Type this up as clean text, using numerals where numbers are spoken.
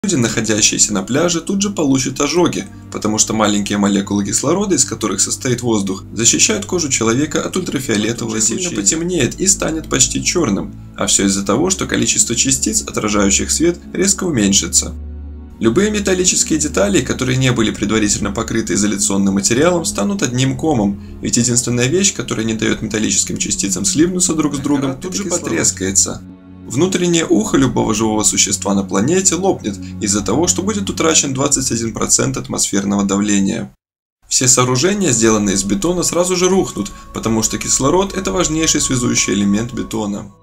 Люди, находящиеся на пляже, тут же получат ожоги, потому что маленькие молекулы кислорода, из которых состоит воздух, защищают кожу человека от ультрафиолетового излучения. Сильно потемнеет и станет почти черным, а все из-за того, что количество частиц, отражающих свет, резко уменьшится. Любые металлические детали, которые не были предварительно покрыты изоляционным материалом, станут одним комом, ведь единственная вещь, которая не дает металлическим частицам слипнуться друг с другом, тут же потрескается. Внутреннее ухо любого живого существа на планете лопнет из-за того, что будет утрачен 21% атмосферного давления. Все сооружения, сделанные из бетона, сразу же рухнут, потому что кислород – это важнейший связующий элемент бетона.